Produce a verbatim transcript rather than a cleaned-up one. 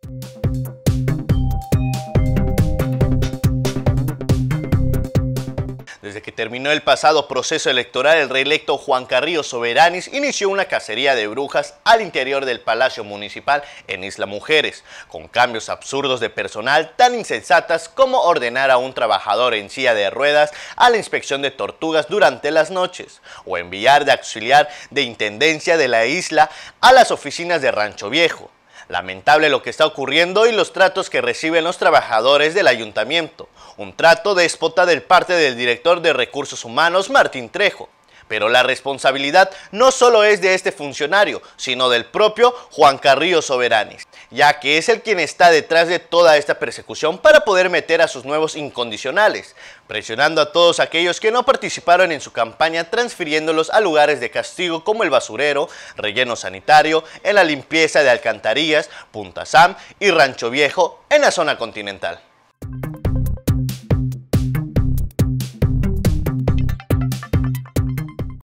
Desde que terminó el pasado proceso electoral, el reelecto Juan Carrillo Soberanis inició una cacería de brujas al interior del Palacio Municipal en Isla Mujeres, con cambios absurdos de personal tan insensatas como ordenar a un trabajador en silla de ruedas a la inspección de tortugas durante las noches, o enviar de auxiliar de intendencia de la isla a las oficinas de Rancho Viejo. Lamentable lo que está ocurriendo y los tratos que reciben los trabajadores del ayuntamiento. Un trato déspota del parte del director de Recursos Humanos, Martín Trejo. Pero la responsabilidad no solo es de este funcionario, sino del propio Juan Carrillo Soberanis, ya que es el quien está detrás de toda esta persecución para poder meter a sus nuevos incondicionales, presionando a todos aquellos que no participaron en su campaña, transfiriéndolos a lugares de castigo como el basurero, relleno sanitario, en la limpieza de alcantarillas, Punta Sam y Rancho Viejo en la zona continental.